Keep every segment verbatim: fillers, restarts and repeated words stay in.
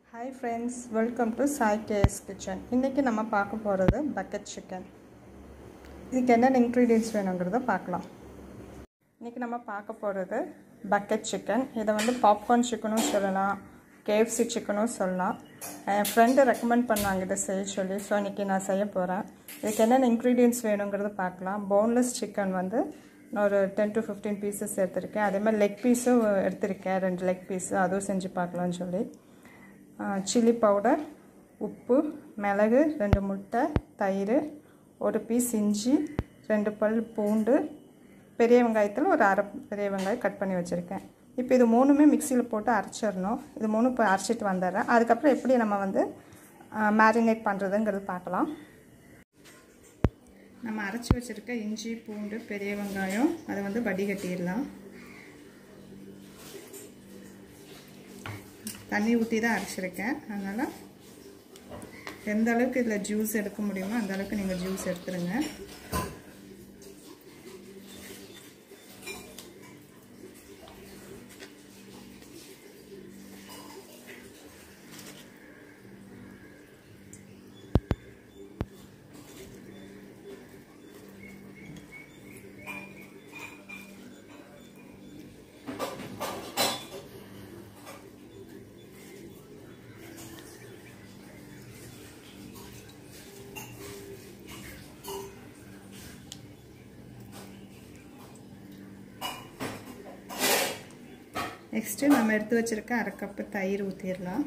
Hi friends, welcome to Sai K S Kitchen. இன்னைக்கு நம்ம பார்க்க போறது bucket chicken. இதுக்கு என்ன ingredients வேணும்ங்கறத பார்க்கலாம். இன்னைக்கு நம்ம பார்க்க போறது bucket chicken. இத வந்து popcorn chickenனும் சொல்லலாம், K F C chickenனும் சொல்லலாம். என் friend recommend பண்ணாங்க இத செய்ய சொல்லி, சோ இன்னைக்கு நான் செய்ய போறேன். இதுக்கு என்ன ingredients வேணும்ங்கறத பார்க்கலாம். boneless chicken வந்து நான் ஒரு ten to fifteen pieces எடுத்துர்க்கேன். அதே மாதிரி leg piece எடுத்துர்க்கேன், ரெண்டு leg piece அதுவும் செஞ்சு பார்க்கலாம்னு சொல்லி. chili powder, உப்பு, மிளகு, ரெண்டு முட்டை, தயிர், ஒரு பீஸ் இஞ்சி, ரெண்டு பல் பூண்டு, பெரிய வெங்காயத்துல ஒரு அரை பெரிய வெங்காயம் கட் பண்ணி வச்சிருக்கேன். இப்போ இது மூணுமே மிக்ஸில போட்டு அரைச்சிரணும். இது மூணு போய் அரைச்சிட்டு வந்தறேன். அதுக்கு அப்புறம் எப்படி நம்ம வந்து மேரினேட் பண்றதுங்கிறது பார்க்கலாம். நம்ம அரைச்சு வச்சிருக்க இஞ்சி, பூண்டு, பெரிய வெங்காயம் அதை வந்து வடிகட்டிடலாம். தண்ணி ஊற்றி தான் அரைச்சிருக்கேன். அதனால் எந்த அளவுக்கு இதில் ஜூஸ் எடுக்க முடியுமோ அந்த அளவுக்கு நீங்கள் ஜூஸ் எடுத்துருங்க. நெக்ஸ்ட் நம்ம எடுத்து வச்சிருக்க அரை கப் தயிர் ஊத்திரலாம்.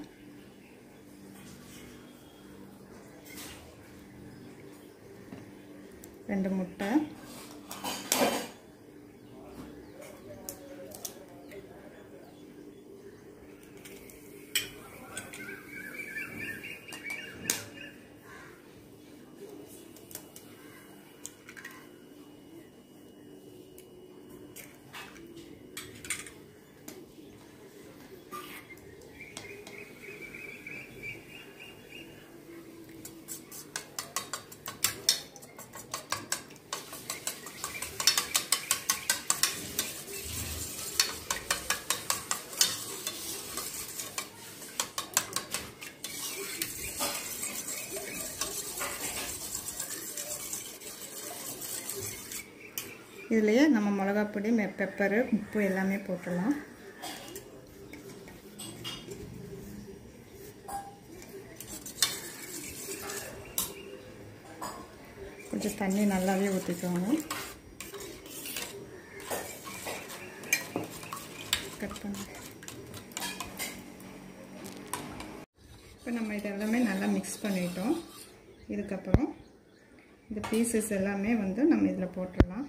ரெண்டு முட்டை, இதுலயே நம்ம மிளகாய் பொடி, பெப்பர், உப்பு எல்லாமே போட்டுடலாம். கொஞ்சம் தண்ணி நல்லாவே ஊற்றிக்கோங்க. கட் பண்ணி இப்போ நம்ம இதெல்லாமே நல்லா மிக்ஸ் பண்ணிட்டோம். இதுக்கப்புறம் இந்த பீசஸ் எல்லாமே வந்து நம்ம இதில் போட்டுடலாம்.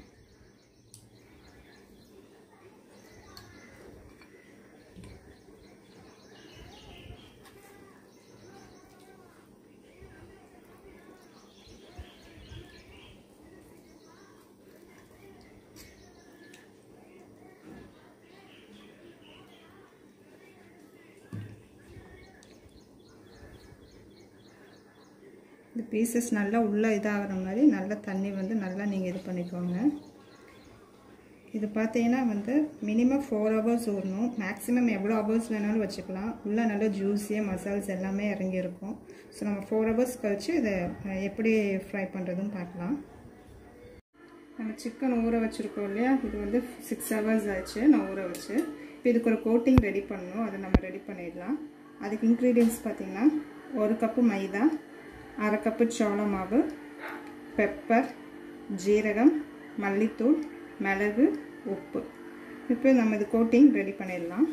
இந்த பீசஸ் நல்லா உள்ள இதாகிற மாதிரி நல்லா தண்ணி வந்து நல்லா நீங்கள் இது பண்ணிக்கோங்க. இது பார்த்தீங்கன்னா வந்து மினிமம் ஃபோர் ஹவர்ஸ் ஊறணும். மேக்ஸிமம் எவ்வளோ ஹவர்ஸ் வேணாலும் வச்சுக்கலாம். உள்ளே நல்லா ஜூஸியாக மசால்ஸ் எல்லாமே இறங்கியிருக்கும். ஸோ நம்ம ஃபோர் ஹவர்ஸ் கழித்து இதை எப்படி ஃப்ரை பண்ணுறதுன்னு பார்க்கலாம். நம்ம சிக்கன் ஊற வச்சுருக்கோம் இல்லையா, இது வந்து சிக்ஸ் ஹவர்ஸ் ஆச்சு நான் ஊற வச்சு. இப்போ இதுக்கு ஒரு கோட்டிங் ரெடி பண்ணணும். அதை நம்ம ரெடி பண்ணிடலாம். அதுக்கு இன்க்ரீடியன்ஸ் பார்த்திங்கன்னா ஒரு கப்பு மைதா, அரை கப்பு சோள மாவு, பெப்பர், ஜீரகம், மல்லித்தூள், மிளகு, உப்பு. இப்போ நம்ம இது கோட்டிங் ரெடி பண்ணிடலாம்.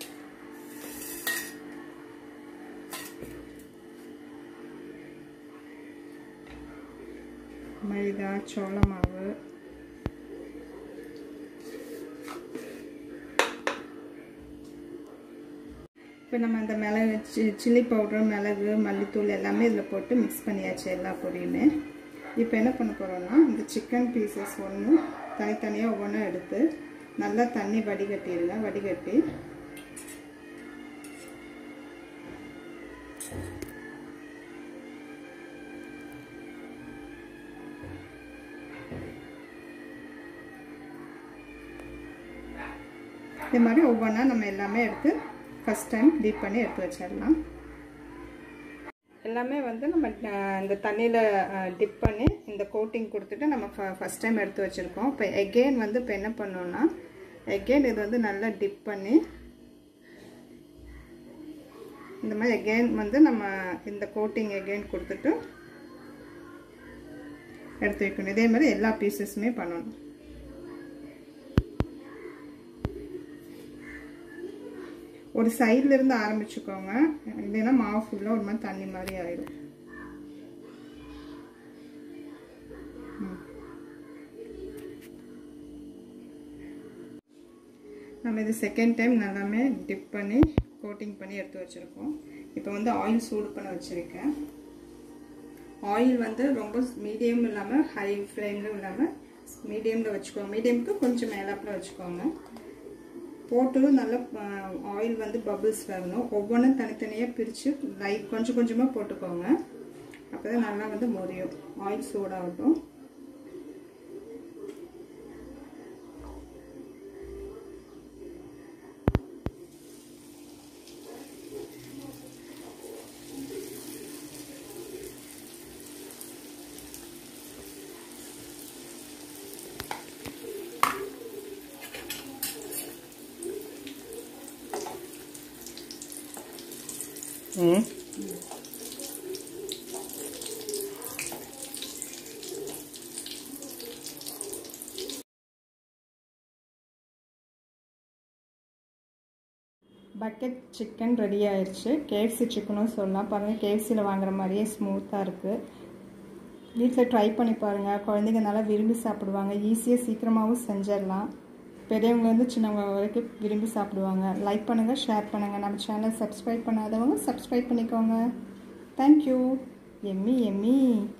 மைதா, சோள மாவு, இப்போ நம்ம அந்த மிளகு, சில்லி பவுடர், மிளகு, மல்லித்தூள் எல்லாமே இதில் போட்டு மிக்ஸ் பண்ணியாச்சு எல்லா பொடியுமே. இப்போ என்ன பண்ண போகிறோம்னா இந்த சிக்கன் பீசஸ் ஒன்று தனித்தனியாக ஒவ்வொன்றும் எடுத்து நல்லா தண்ணி வடிகட்டிடுங்க. வடிகட்டி இது மாதிரி ஒவ்வொன்றா நம்ம எல்லாமே எடுத்து ஃபர்ஸ்ட் டைம் டீப் பண்ணி எடுத்து வச்சிடலாம். எல்லாமே வந்து நம்ம இந்த தண்ணியில் டிப் பண்ணி இந்த கோட்டிங் கொடுத்துட்டு நம்ம ஃபஸ்ட் டைம் எடுத்து வச்சுருக்கோம். இப்போ எகெயின் வந்து இப்போ என்ன பண்ணோன்னா எகெயின் இது வந்து நல்லா டிப் பண்ணி இந்த மாதிரி எகெயின் வந்து நம்ம இந்த கோட்டிங் எகெயின் கொடுத்துட்டு எடுத்து வைக்கணும். இதே மாதிரி எல்லா பீசஸுமே பண்ணணும். ஒரு சைடில் இருந்து ஆரம்பிச்சுக்கோங்க, இல்லைன்னா மாவு ஃபுல்லாக ஒரு மாதிரி தண்ணி மாதிரி ஆயிடும். நம்ம இது செகண்ட் டைம் நல்லாமே டிப் பண்ணி கோட்டிங் பண்ணி எடுத்து வச்சுருக்கோம். இப்போ வந்து ஆயில் சூடு பண்ண வச்சுருக்கேன். ஆயில் வந்து ரொம்ப மீடியம் இல்லாமல் ஹை ஃப்ளேமில் இல்லாமல் மீடியமில் வச்சுக்கோங்க. மீடியமுக்கு கொஞ்சம் மேலாப்பில் வச்சுக்கோங்க. போட்டு நல்லா ஆயில் வந்து பபிள்ஸ் வரணும். ஒவ்வொன்றும் தனித்தனியாக பிரித்து லைட் கொஞ்சம் கொஞ்சமாக போட்டுக்கோங்க. அப்போ தான் நல்லா வந்து மொரியும். ஆயில் சூடாகட்டும். ம் பக்கெட் சிக்கன் ரெடி ஆயிடுச்சு. கேஎஃப்சி சிக்கனும் சொல்லலாம். பாருங்கள், கேஎஃப்சியில் வாங்குற மாதிரியே ஸ்மூத்தாக இருக்குது. வீட்டில் ட்ரை பண்ணி பாருங்கள். குழந்தைங்க நல்லா விரும்பி சாப்பிடுவாங்க. ஈஸியாக சீக்கிரமாகவும் செஞ்சிடலாம். பெரியவங்க வந்து சின்னவங்க வரைக்கும் விரும்பி சாப்பிடுவாங்க. லைக் பண்ணுங்கள், ஷேர் பண்ணுங்கள். நம்ம சேனல் சப்ஸ்கிரைப் பண்ணாதவங்க சப்ஸ்கிரைப் பண்ணிக்கோங்க. தேங்க்யூ. எம்மி எம்மி.